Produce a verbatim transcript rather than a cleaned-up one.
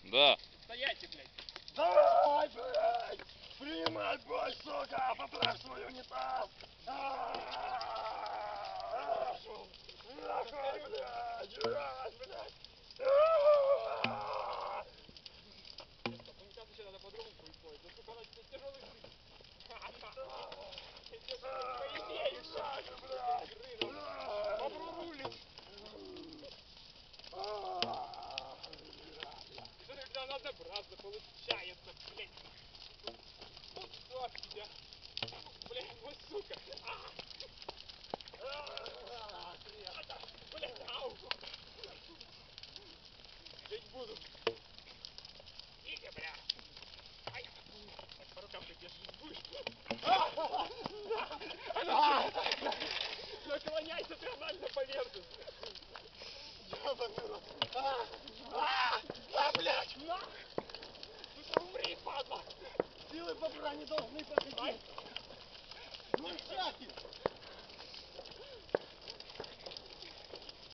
Да. Стоять, блядь. Давай, блядь! Принимай бой, сука! Поправь свой унитаз! Нахуй, блядь! Раз, блядь! Унитаз еще надо по-другому использовать. Да сука, она тебе тяжелый жить. Попробуй. Когда надо браться, получается, блядь. Вот что от тебя. Блядь, вот сука. Блядь, ау. Жить буду. Иди, бля. Ай, по рукам ты держишь будешь. Наклоняйся ты нормально на поверхность. Ёбаный рот! А, а, а, блядь! Сука, умри, падла. Силы бобра не должны победить!